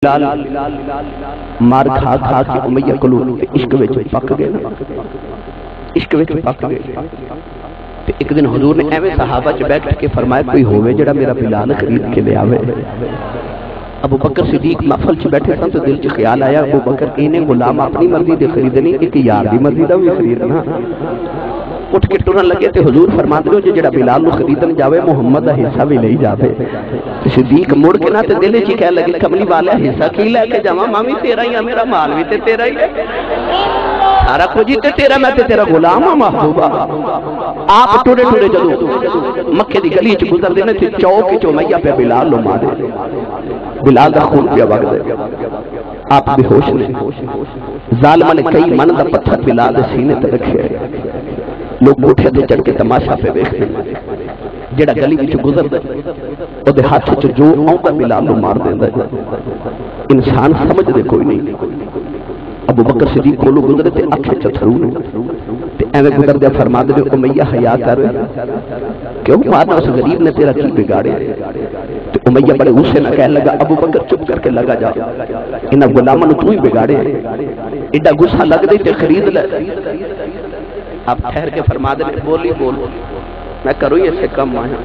مار کھا کھا کے امیہ کلو عشق وچ پک گئے نا، عشق وچ پک گئے۔ ایک دن حضور نے ایویں صحابہ چ بیٹھ کے فرمایا کوئی ہوے جڑا میرا بلال خرید کے لے آوے۔ ابو بکر صدیق محفل چ بیٹھے سن تو دل چ خیال آیا ابو بکر انہیں غلام اپنی مرضی دے خریدنی، ایک یار دی مرضی دا بھی خریدنا۔ اٹھ کے ٹرن لگے تے حضور فرماتے ہو جڑا بلال نو خریدن جاوے محمد دا حصہ بھی لے جاوے۔ صدیق مڑ کے نہ تے دل چ کہہ لگے کملی والا حصہ کی لے کے جاواں، ماں وی تیرا ہی ہے، میرا مال بھی تے تیرا ہی ہے، سارا کچھ تے تیرا، میں تے تیرا غلام ہاں محبوبہ۔ آپ ٹوڑے ٹوڑے جدو مکے دی گلی چ گزردے نے تے چوک چ امیہ پہ بلال نو مارے، بلال دا خون پیا وگ دے، آپ بے ہوش نے۔ ظالمہ نے کئی من دا پتھر بلال دے سینے تے رکھے، لوگ کوٹھے تے چڑھ کے تماشا پہ ویکھدے، جڑا گلی وچ گزردا او دے ہاتھ چ جو آوندا بلال نو مار دیندا۔ انسان سمجھ دے کوئی نہیں۔ ابو بکر صدیق کولو گزرے تے اکھے چ تھرو نے تے ایویں گزر دے فرما دے امیہ حیا کر کیوں مارنا، اس غریب نے تیرا کی بگاڑے؟ تے امیہ بڑے غصے نہ کہنے لگا ابو بکر چپ کر کے لگا جا، انہاں غلاماں نو تو ہی بگاڑے، ایڈا غصہ لگ دے تے خرید لے۔ آپ ٹھہر کے فرما دے بولی بول، میں کروں اس سے کم آیا۔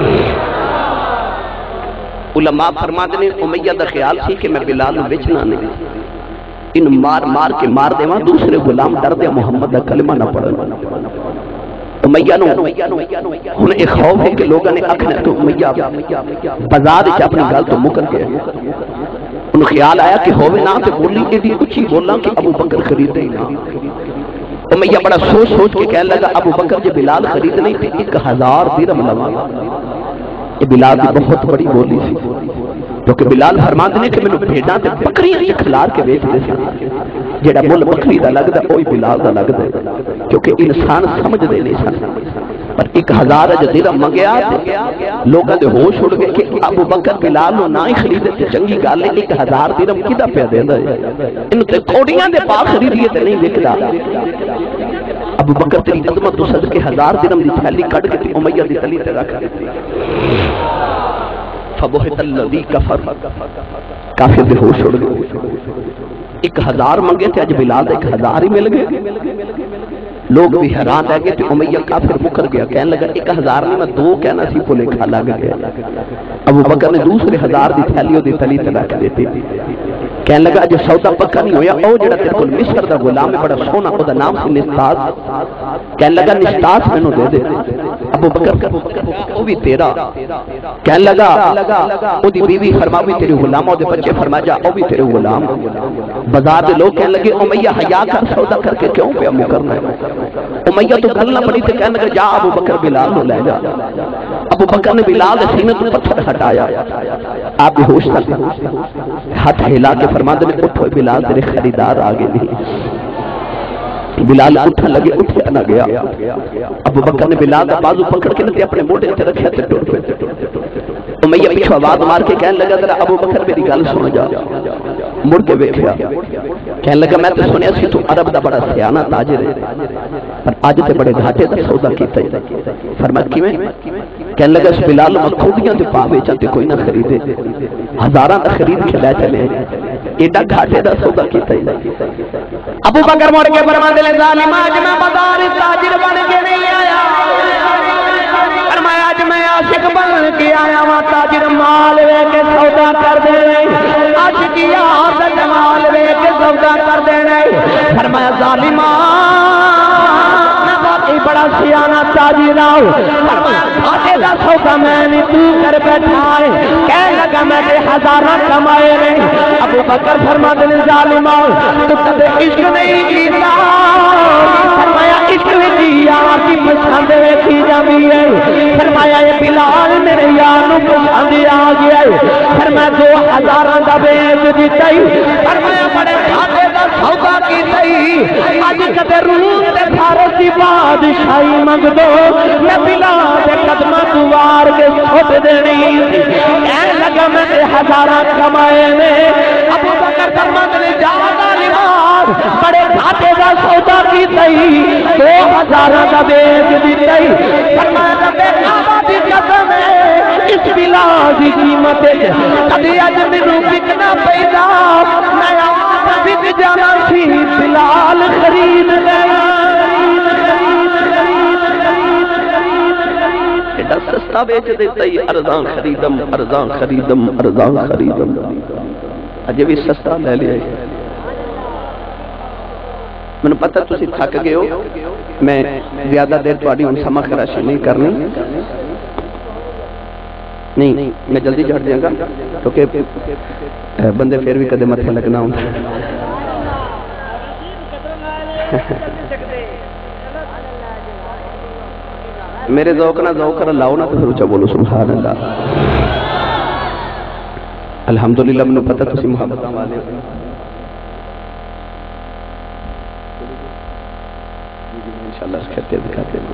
علماء فرما دے امیہ دا خیال سی کہ میں بلال نو بیچنا نہیں، ان مار مار کے مار دے وہاں دوسرے غلام ڈر دے محمد دا کلمہ نہ پڑھن۔ امیہ نو ہن ایک خوف ہے کہ لوگوں نے اکھنے تو امیہ بازار وچ اپنی گل تو مکر گئے، ان خیال آیا کہ ہووے نہ تے بولی ایڈی اچھی بولاں کہ ابو بکر خریدے ہی نہ۔ امیہ بڑا سوچ سوچ کے کہنے لگا ابو بکر جے بلال خرید نہیں تھی 1000 درہم لواں۔ یہ بلال کی بہت بڑی بولی سی، کیونکہ بلال فرماتے ہیں کہ میں نے بھیڑاں تے بکریاں چ کھلار کے بیچ دے سن، جیڑا مل بکری دا لگدا اوہی بلال دا لگدا، کیونکہ انسان سمجھ دے نہیں سن۔ پر 1000 درہم منگیا لوگاں دے ہوش اڑ گئے کہ ابو بکر بلال نو نہ ہی خریدے تے چنگی گل ہے، 1000 درہم کدا پیا دیندا ہے، اینو تے کوڑیاں دے پا خریدیے تے نہیں وکدا۔ ابو بکر تیری عظمت تو صدقے 1000 درہم دی تھیلی کڈ کے تے امیہ دی تلی تے رکھ دتی۔ فبہت الذی کفر، کافر بے ہوش اڑ گئے، 1000 منگے تھے اج بلال 1000 ہی مل گئے۔ لوگ بھی حیران رہ گئے، امیہ کافر مکر گیا، کہنے لگا 1000 نہیں میں 2 کہنا سی بھولے کھا لگ گیا۔ ابو بکر نے دوسرے 1000 دی تھیلیوں دی تلی تے رکھ دیتی، کہنے لگا جو سودا پکا نہیں ہویا او جڑا تیرے کول مصر دا غلام ہے بڑا سونا، او دا نام سی نستاس، کہنے لگا نستاس مینوں دے دے۔ ابو بکر او بھی تیرا، کہنے لگا او دی بیوی فرما بھی تیرے غلام، او دے بچے فرما جا او بھی تیرے غلام۔ بازار دے لوگ کہنے لگے امیہ حیا کر، سودا کر کے کیوں پیا مکرنا ہے؟ امیہ تو گل نہ پڑی تے کہنے لگا جا ابو بکر بلال نو لے جا۔ ابو بکر نے بلال دے سینے تو پتھر ہٹایا، آپ بے ہوش تھے، ہاتھ ہلا کے فرماتے ہیں اٹھو بلال تیرے خریدار آگے نہیں۔ بلال اٹھن لگے، اٹھیا نہ گیا۔ ابو بکر نے بلال کا بازو پکڑ کے نہ اپنے موٹے تے رکھیا تے ٹر پے۔ امیہ پیچھے آواز مار کے کہنے لگا ذرا ابو بکر میری گل سن جا۔ مڑ کے ویکھیا، کہنے لگا میں تے سنیا سی تو عرب دا بڑا سیانہ تاجر ہے، پر اج تے بڑے گھاٹے دا سودا کیتا ہے۔ فرمایا کیویں؟ کہنے لگا اس بلال نو کھوڑیاں تے پا ویچاں تے کوئی نہ خریدے، 1000 دا خرید کے لے چلے، ایڈا گھاٹے دا سودا کیتا ہے۔ ابو بکر مڑ کے فرماندے نے ظالم اج میں بازار تاجر بن کے نہیں آیا، فرمایا اج میں عاشق بن کے آیا ہاں، تاجر مال لے کے سودا کر دے، عاشق یار دا مال لے کے سودا کر دے۔ فرمایا ظالما میں باقی بڑا سیانہ تاجر ہوں، فرمایا گھاٹے دا سودا میں نہیں تو کر بیٹھا ہے، کہنے لگا میں نے 1000 کمائے نہیں۔ ابو بکر فرماتے ہیں ظالما تو کدے عشق نہیں کیتا، فرمایا عشق وچ یار دی پسند ویکھی جاندی ہے، فرمایا یہ بلال میرے یار نو پسند آ گیا ہے، فرمایا 2000 دا بیچ دتا ہی، فرمایا بڑے گھاٹے دا سودا کیتا ہی، اج کدے روم تے فارس دی بادشاہی منگ دو میں بلال دے قدماں تو وار کے چھوٹ دینی، کہنے لگا میں 1000 کمائے نے۔ ابو بکر فرماتے ہیں جا ظالمان بڑے گھاٹے دا سودا کیتا ہی، 2000 دا بیچ دتا ہی، فرمایا رب کعبہ دی قسم ہے اس بلال دی قیمت کدی اج مینوں وکنا میرا پیدا میں آپ بک جانا سی بلال خرید لیا ایڈا سستا بیچ دیتا ہی ارزاں خریدم ارزاں خریدم ارزاں خریدم اجے بھی سستا لے لیا میں نے پتہ تسی تھک گئے ہو میں زیادہ دیر تواڈی ہن سما خراشی نہیں کرنی نہیں میں جلدی جھڑ دیا گا کیونکہ بندے پھر بھی کدے متھے لگنا ہوں میرے ذوق نہ ذوق کر لاؤ نا تو پھر اچھا بولو سبحان اللہ الحمدللہ میں نے پتہ تسی محبتاں والے انشاءاللہ اس کہتے دکھاتے ہیں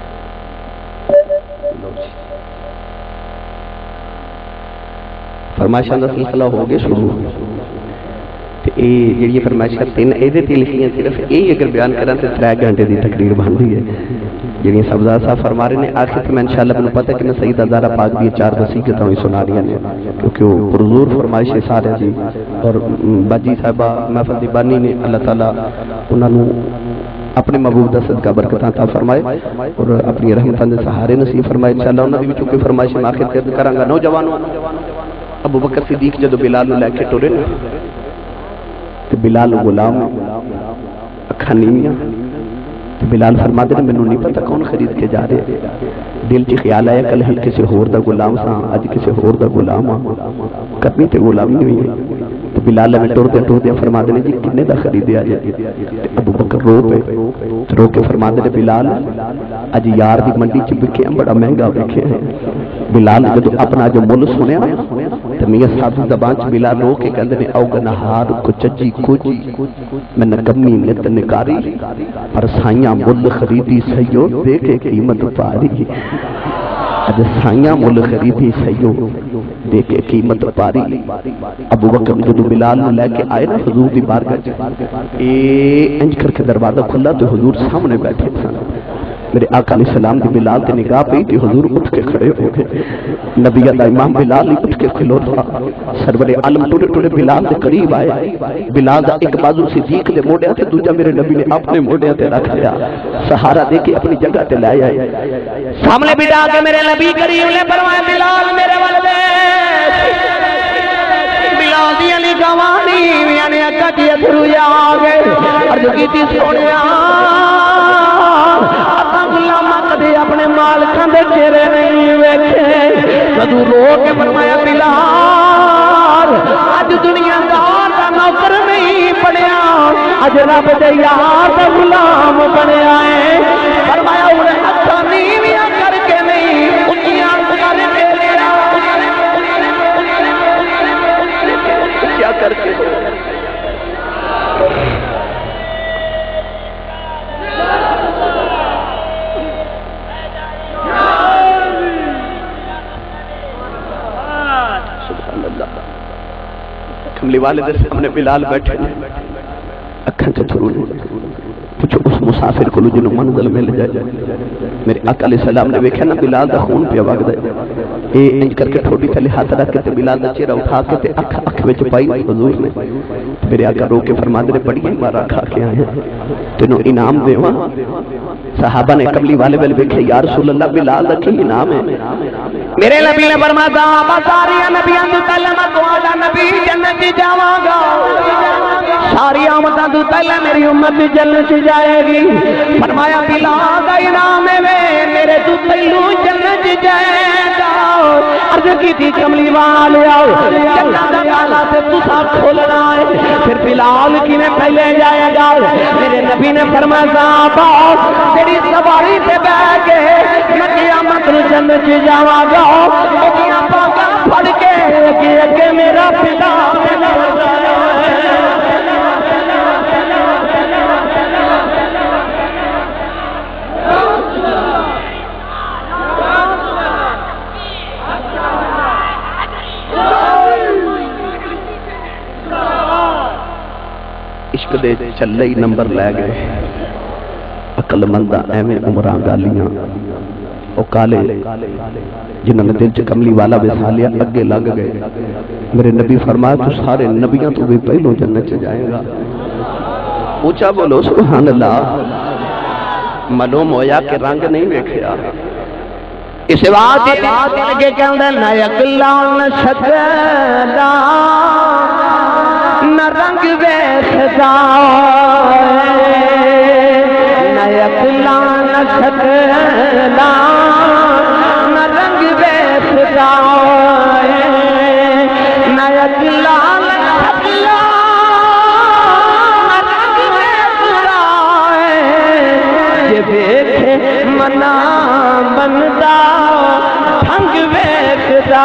فرمائشاں دا سلسلہ ہو گیا شروع اے جڑی فرمائشاں تین ایدے تے لکھیاں صرف اے اگر بیان کرن تے 3 گھنٹے دی تقریر بنتی ہے جڑی سبزار صاحب فرما رہے ہیں آخر میں انشاءاللہ مجھے پتہ ہے کہ میں سیدہ زہرا پاک دی 4 وصیتاں ہوئی سنا رہی ہیں کیونکہ وہ پرزور فرمائشیں سارے دی اور باجی صاحبہ محفل دی بانی نے اللہ تعالیٰ انہاں نو اپنے محبوب دا صدقہ برکتاں عطا فرمائے اور اپنی رحمتاں دے سہارے نصیب فرمائے انشاءاللہ انہاں دی وچوں کوئی فرمائش میں آخر تے کراں گا نوجوانوں ابو بکر صدیق جدو بلال نو لے کے ٹرے نا تے بلال غلام اکھاں نیویاں تے بلال فرماتے نے مینوں نہیں پتہ کون خرید کے جا رہے دل چ خیال آیا کل ہل کسی ہور دا غلام ساں اج کسی ہور دا غلام ہاں کرنی تے غلامی ہوئی ہے تے بلال میں ٹردے فرماتے نے جی کنے دا خریدیا جے ابو بکر رو کے فرماتے نے بلال اج یار دی منڈی چ بکے بڑا مہنگا ویکھے ہے بلال جدو اپنا جو مل سنیا تو میاں صاحب زبان چ بلال رو کے کہندے نے او گنہار کو چجی کوجی میں نکمی نت نکاری پر سائیاں مل خریدی سیو دے کے قیمت پاری اج سائیاں مل خریدی سیو دے کے قیمت پاری ابو بکر جدو بلال نو لے کے آئے نا حضور دی بارگاہ اے انج کر کے دروازہ کھلا تو حضور سامنے بیٹھے سن میرے آقا علیہ السلام دی بلال تے نگاہ پئی تھی حضور اٹھ کے کھڑے ہو گئے نبی دا امام بلال اٹھ کے کھلو تھا سرور عالم ٹوڑے ٹوڑے بلال دے قریب آئے بلال دا ایک بازو صدیق دے موڑے تے دوجا میرے نبی نے اپنے موڑے تے رکھ لیا سہارا دے کے اپنی جگہ تے لے آئے سامنے بٹھا کے میرے نبی کریم نے فرمایا بلال میرے ول بلال دی علی گوانی یعنی اکا دی اتھرو آ گئے عرض کیتی سونیا اپنے مالکاں دے چہرے نہیں ویکھے جدوں رو کے فرمایا بلال اج دنیا دار دا نوکر نہیں بنیا اج رب دے یار دا غلام بنیا ہے فرمایا اونے ہتھاں نیویاں کر کے نہیں اونچیاں کر کے لیا کیا کر کے کملی والے دے سامنے بلال بیٹھے اکھاں تے تھرو پوچھو اس مسافر کو جنوں منزل مل جائے میرے آقا علیہ السلام نے ویکھیا نا بلال دا خون پیا وگدا ہے اے انج کر کے ٹھوڈی تھلے ہاتھ رکھ کے تے بلال دا چہرہ اٹھا کے تے اکھ وچ پائی حضور نے میرے آقا رو کے فرماندے نے بڑی مارا کھا کے آئے تینوں انعام دیواں صحابہ نے کملی والے ول ویکھیا یا رسول اللہ بلال دا کی انعام ہے میرے نبی نے فرمایا ساری نبیاں تو پہلے میں تہاڈا نبی جنت جاواں گا ساری آمداں تو پہلے میری امت جنت جائے گی فرمایا بلال دا انعام ہے میرے تو پہلو جنت جائے گا عرض کی تھی کملی والے آؤ جنت دا تالا تے تساں کھولنا ہے پھر بلال کی میں پہلے جائے گا میرے نبی نے فرمایا صحابہ تیری سواری تے بیٹھ کے میں قیامت نو جنت جاواں گا اپنی پاکاں پھڑ کے اگے میرا بلال عشق دے چلے نمبر لے گئے عقل مندہ ایویں عمراں گالیاں وہ کالے جنہوں نے دل چ کملی والا بسا لیا اگے لگ گئے. میرے نبی فرمایا تو سارے نبیوں تو بھی پہلو جنت چ جائے گا. اونچا بولو سبحان اللہ. معلوم ہویا کہ رنگ نہیں ویکھیا. اس واسطے کہ کہندا نہ اکلا نہ شکلا نہ رنگ ویسدا نہ اکلا نہ شکلا نہ رنگ ویسدا نہ اکلا نہ شکلا نہ رنگ ویسدا یہ دیکھے منا بندا بھنگ ویسدا.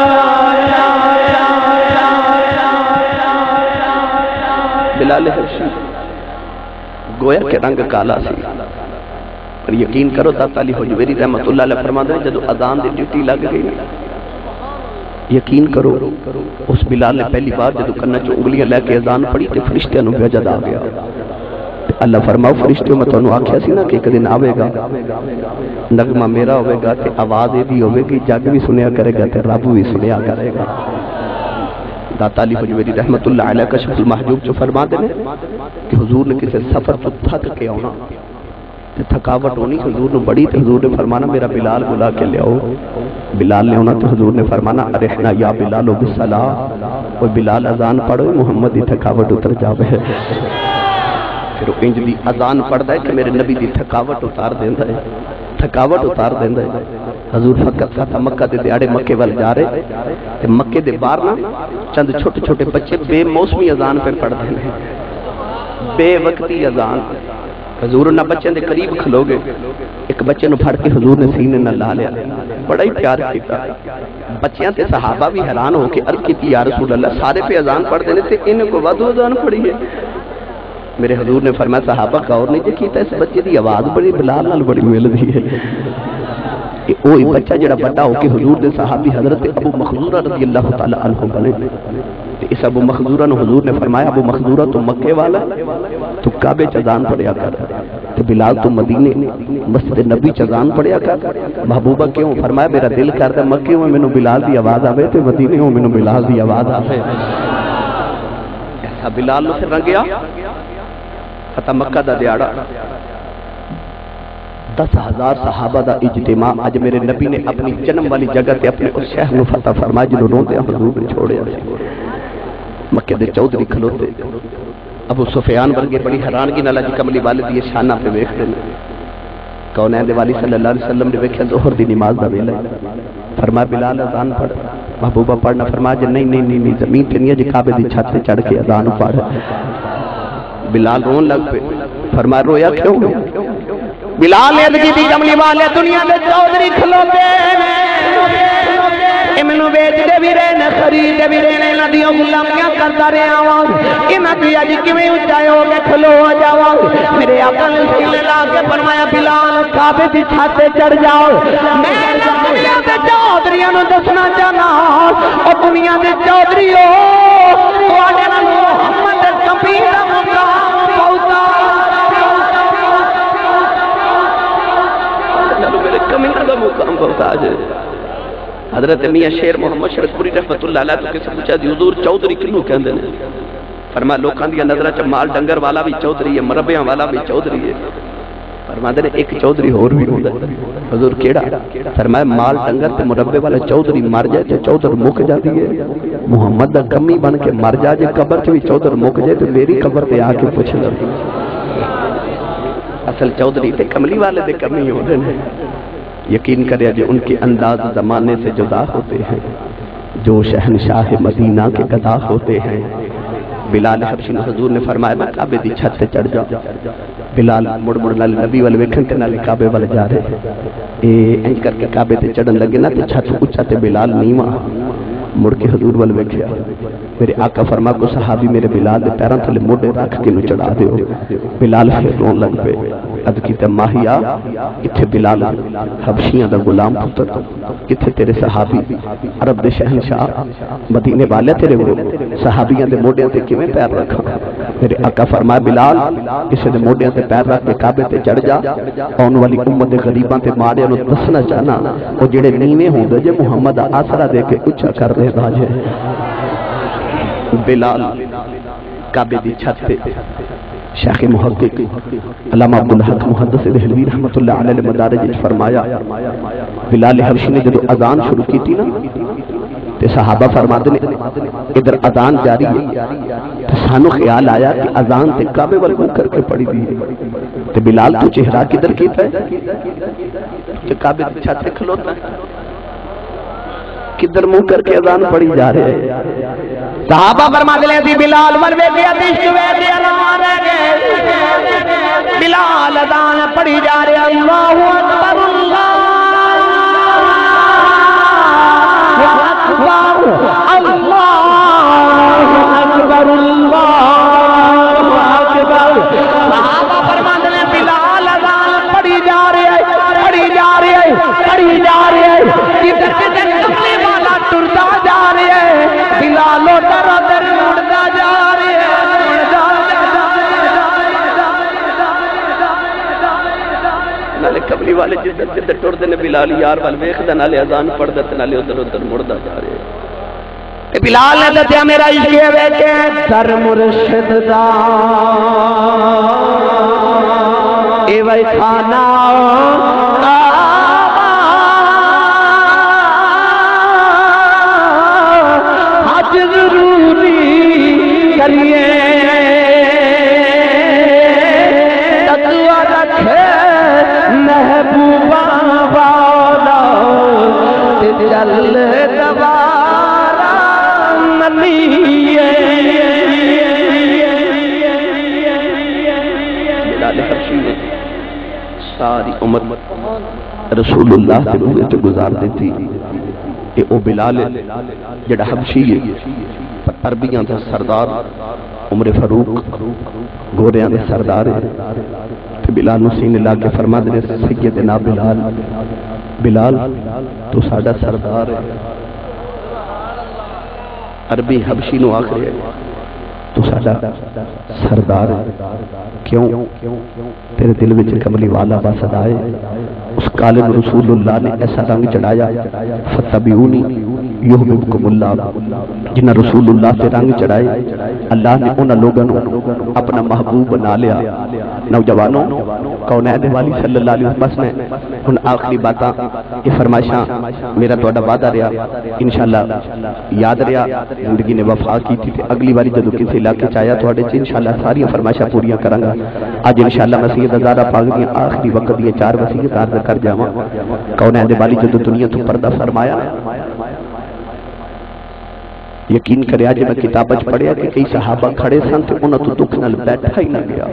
بلال حبشی گویا کہ رنگ کالا سی پر یقین کرو داتا علی حجویری رحمت اللہ علیہ فرماتے ہیں جدو اذان دی ڈیوٹی لگ گئی یقین کرو اس بلال نے پہلی بار جدو کرنا چو انگلیاں لے کے اذان پڑھی تے فرشتیاں نو وجد آ گیا. اللہ فرماؤ فرشتیوں میں تو انہوں آکھیا سی نا کہ ایک دن آوے گا نغمہ میرا ہوئے گا تے آواز بھی ہوئے گی جگ بھی سنیا کرے گا تے رب بھی سنیا کرے گا. داتا علی حجویری رحمت اللہ علیہ کشف المحجوب جو فرما دے کہ حضور نے کسی سفر تو تھک کے ہونا تے تھکاوٹ ہونی حضور نے بڑی تے حضور نے فرمانا میرا بلال بلا کے لے آؤ. بلال نے ہونا تو حضور نے فرمانا ارحنا یا بلال و بالصلاۃ وہ بلال اذان پڑھو محمد دی تھکاوٹ اتر جاوے. پھر وہ انج دی اذان پڑھدا ہے کہ میرے نبی دی تھکاوٹ اتار دیندا ہے تھکاوٹ اتار دیندا ہے. حضور فقط فتح مکہ دے دیاڑے مکے وال جا رہے تے مکے دے باہر نا چند چھوٹے چھوٹے بچے بے موسمی اذان پہ پڑھتے ہیں بے وقتی اذان. حضور نہ بچے دے قریب کھلو گے ایک بچے نو پھڑ کے حضور نے سینے نہ لا لیا بڑا ہی پیار کیتا. بچیاں تے صحابہ بھی حیران ہو کے عرض کی یا رسول اللہ سارے پہ اذان پڑھتے ہیں تے انہیں کو ودو اذان پڑھی ہے. میرے حضور نے فرمایا صحابہ کا اور نہیں کیتا اس بچے دی آواز بڑی بلال نال بڑی ملدی ہے. وہی بچہ جڑا بڑا ہو کے حضور دے صحابی حضرت ابو مخزورہ رضی اللہ تعالی عنہ بنے. اس ابو مخزورہ نے حضور نے فرمایا ابو مخزورہ تو مکے والا تو کعبے چ اذان پڑھیا کر تے بلال تو مدینے مسجد نبی چ اذان پڑھیا کر. محبوبہ کیوں فرمایا میرا دل کردا مکے میں مینوں بلال دی آواز آوے تے مدینے میں مینوں بلال دی آواز آوے. ایسا بلال نو پھر رنگیا فتح مکہ دا دیاڑا 10,000 صحابہ دا اجتماع. اج میرے نبی نے اپنی جنم والی جگہ تے اپنے اس شہر نو فتح فرمایا جنہوں روندے حضور نے چھوڑیا. مکے دے چودھری کھلوتے ابو سفیان ورگے بڑی حیرانگی نال اج کملی والے دی شاناں پہ ویکھدے نے. کونین دے والی صلی اللہ علیہ وسلم نے ویکھیا ظہر دی نماز دا ویلا فرمایا بلال اذان پڑھ. محبوبہ پڑھنا فرمایا جی نہیں زمین تے نہیں جی کعبے دی چھت تے چڑھ کے اذان پڑھ. بلال رون لگ پہ فرمایا رویا کیوں؟ بلال نے عرض کی کملی والے دنیا دے چودھری کھلوتے منو بیچ دے بھی رہے خرید بھی رہے ندیوں غلامیاں کرتا رہا ہوں انہاں کی اج کیویں اونچائے ہو کے کھلو جاواں. میرے آقا نے سینے لا کے فرمایا بلال کعبے دی چھت تے چڑھ جاؤ. میں دنیا دے چودھریاں نو دسنا چاہنا او دنیا دے چودھریو تواڈے نال محمد کبھی دا مقام پہنچا میرے کمینہ دا مقام پہنچا جائے. حضرت میاں شیر محمد شرک پوری رحمت اللہ علیہ تو کسی پوچھا دی حضور چودھری کنوں کہندے نے؟ فرمایا لوکاں دی نظراں چ مال ڈنگر والا بھی چودھری ہے مربیاں والا بھی چودھری ہے. فرماتے نے ایک چودھری اور بھی ہوندا ہے. حضور کیڑا؟ فرمایا مال ڈنگر تے مربے والا چودھری مر جائے تے چودھر مک جاتی ہے. محمد دا کمی بن کے مر جا جے قبر چ بھی چودھر مک جائے تے میری قبر تے آ کے پوچھ لو. اصل چودھری تے کملی والے دے کمی ہوندے نے. یقین کرے جو ان کے انداز زمانے سے جدا ہوتے ہیں جو شہنشاہ مدینہ کے گدا ہوتے ہیں. بلال حبشی حضور نے فرمایا میں کعبے دی چھت سے چڑھ جاؤ. بلال مڑ نال نبی والے ویکھن تے نال کعبے والے جا رہے اے انج کر کے کعبے تے چڑھن لگے نا تے چھت اونچا تے بلال نیواں مڑ کے حضور والے ویکھیا. میرے آقا فرما کو صحابی میرے بلال دے پیراں تھلے موڈے رکھ کے نو چڑھا دیو. بلال پھر رون لگ پے. عرض کیتا ماہیا کتھے بلال حبشیاں دا غلام پتر کتھے تیرے صحابی عرب دے شہنشاہ مدینے والے تیرے وہ صحابیاں دے موڈیاں تے کیویں پیر رکھا؟ میرے آقا فرمایا بلال کسے دے موڈیاں تے پیر رکھ کے کعبے تے چڑھ جا، آن والی امت دے غریباں تے مارے نو دسنا چاہنا او جڑے نیویں ہوندے جے محمد دا آسرا دے کے اونچا کر دے راجے۔ بلال کعبے دی چھت تے شیخ محقق علامہ عبدالحق محدث دہلوی رحمت اللہ علیہ مدارج فرمایا بلال حبشی نے جدو اذان شروع کی تھی نا تے صحابہ فرماتے نے ادھر اذان جاری ہے تو سانو خیال آیا کہ اذان تے کعبے وال منہ کر کے پڑی دی تے بلال تو چہرہ کدھر کیتا ہے کہ کعبے دی چھت تے کھلوتا ہے، کدھر منہ کر کے اذان پڑی جا رہے ہیں؟ صحابہ فرماتے ہیں تھی بلال ورے کے عشق وے دی اذان ہے، بلال اذان پڑھی جا رہے اللہ اکبر اللہ اکبر اللہ اکبر اللہ اکبر۔ صحابہ فرماتے ہیں بلال اذان پڑھی جا رہے ہیں، پڑھی جا رہے ہیں، پڑھی جا رہے ہیں، کدھر کدھر کملی والا ٹرتا جا رہے ہیں، بلال ادھر ادھر مڑتا جا رہے ہیں، نالے کملی والے جدھر جدھر ٹردے نے بلال یار وال ویکھدا نالے اذان پڑھدا تے نالے ادھر ادھر مڑدا جا رہے ہیں۔ بلال نے دسیا میرا عشق ویکھے سر مرشد دا اے وے کھانا حج ضروری کریے تقوی رکھے محبوبہ والا چل دوبارہ منیے۔ بلال حبشی نے ساری عمر رسول اللہ کے روحے تے گزار دیتی کہ او بلال جڑا حبشی ہے عربیاں دا سردار عمر فاروق گوریاں دے سردار ہے تے بلال نو سینے لا کے فرما دے سیدنا بلال بلال تو ساڈا سردار ہے۔ عربی حبشی نو آکھے تو ساڈا سردار ہے، کیوں تیرے دل وچ کملی والا بسدا ہے۔ اس کالم رسول اللہ نے ایسا رنگ چڑھایا فتبعونی یحببکم اللہ، جنہ رسول اللہ سے رنگ چڑھائے اللہ نے انہاں لوگوں اپنا محبوب بنا لیا۔ نوجوانوں کونین والی صلی اللہ علیہ وسلم نے ان آخری باتاں یہ فرمائشاں میرا تہاڈا وعدہ رہا انشاءاللہ یاد رہا، زندگی نے وفا کی تھی، اگلی باری جدو کسی علاقے چاہیا تہاڈے چ انشاءاللہ ساری فرمائشاں پوریاں کراں گا۔ اج انشاءاللہ میں سید ہزارہ پاک دی آخری وقت دی 4 وصیت عرض کر جاواں۔ کونین والی جدو دنیا تو پردہ فرمایا یقین کریا جے میں کتاب وچ پڑھیا کہ کئی صحابہ کھڑے سن تے انہاں تو دکھ نال بیٹھا ہی نہ گیا،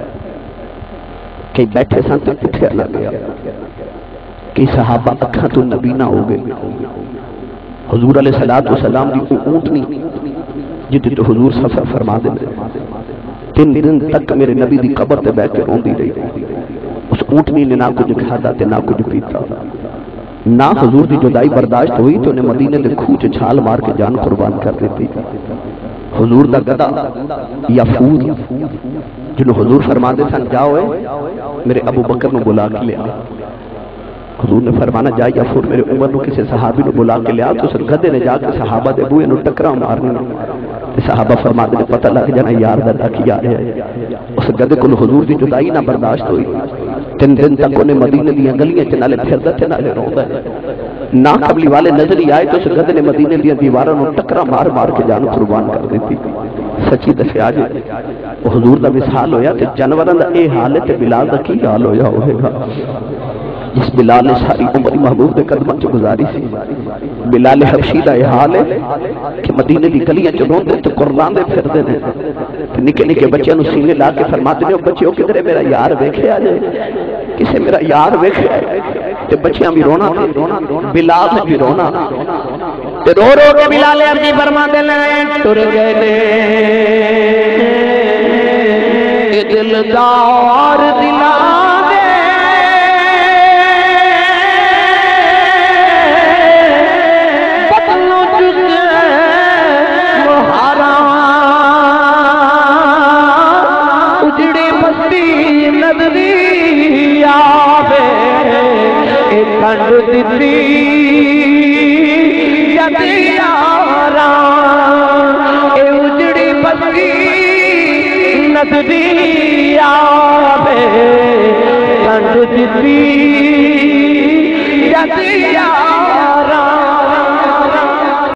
کئی بیٹھے سن تے اٹھیا نہ گیا، کئی صحابہ اکھاں تو نبی نہ ہو گئے۔ حضور علیہ السلام دی اونٹنی جدی تو حضور سفر فرما دے 3 دن تک میرے نبی دی قبر تے بیٹھ کے روندی رہی، اس اونٹنی نے نہ کچھ کھادا تے نہ کچھ پیتا، نہ حضور دی جدائی برداشت ہوئی تو انہیں مدینے دے کھوچ چھال مار کے جان قربان کر دیتی۔ حضور دا گدا یافور جنہوں حضور فرما دے سن جاؤ میرے ابو بکر نو بلا کے لیا، حضور نے فرمانا جا یافور میرے عمر نو کسی صحابی نو بلا کے لیا، تو اس گدے نے جا کے صحابہ دے بوئے نو ٹکرا مارنا، صحابہ فرما دے پتہ لگ جانا یار دا کیا ہے۔ اس گدے کو حضور دی جدائی نہ برداشت ہوئی، 3 دن تک انہیں مدینے دیاں گلیاں چ نالے پھردا تے نالے روندا ہے، نہ قبلی والے نظر ہی آئے تو اس گدے نے مدینے دیاں دیواراں نو ٹکرا مار مار کے جان قربان کر دیتی۔ سچی دسیا جی وہ حضور دا وصال ہویا تے جانوراں دا اے حال ہے تے بلال دا کی حال ہویا ہوئے گا جس بلال نے ساری عمر محبوب دے قدموں چ گزاری سی۔ بلال حبشی دا یہ حال ہے کہ مدینے دی گلیاں چ روندے تے قربان دے پھردے نے، نکے نکے بچیاں نو سینے لا کے فرماتے نے بچیو کدھر میرا یار ویکھیا جے، کسے میرا یار ویکھیا تے بچیاں بھی رونا بلال نے بھی رونا تے رو رو کے بلال عرضی فرماتے نے ٹر گئے نے دلدار دلاں کنڈ دتی جد یاراں اے اجڑی بستی نظری آوے کنڈ دتی جد یاراں